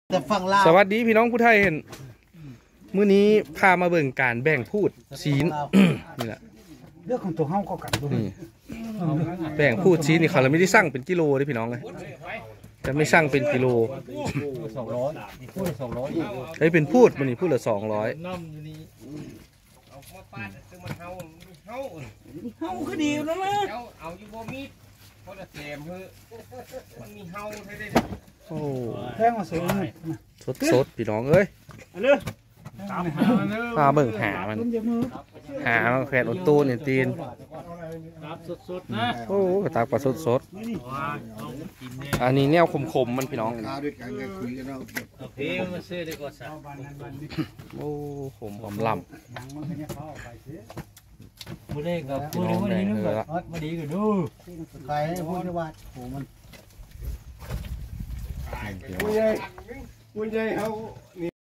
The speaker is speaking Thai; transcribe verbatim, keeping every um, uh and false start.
แต่ฝั่งลาวสวัสดีพี่น้องผู้ไทยเห็นมื้อนี้พามาเบิ่งการแบ่งพูดชีน นี่แหละเรื่องของตัวเฮาก็กันด้วยแบ่งพูดชีนนี่เขาเราไม่ได้สั่งเป็นกิโลเลยพี่น้องเลยจะไม่สั่งเป็นกิโลสองร้อยพูดสองร้อยเฮ้ยเป็นพูดมันนี่พูดละสองร้อยเฮาก็ดีแล้วนะเอาอยู่บ่มีเขาจะเต็มเฮ้มันมีเฮาใช่ได้โอ้แพงมาเสียสดสดพี่น้องเอ้ยพาเบิ่งหามันหามันแขวนอดตูนเนี่ยตีนโอ้ตากปลาสดสดอันนี้แนวขมๆมันพี่น้องโอ้ขมหอมลำบุเรกับบุเรวันนี้นึกว่ามาดีกันดูใครพูดว่าโอ้มันผู้ใหญ่ผู้ใหญ่เขา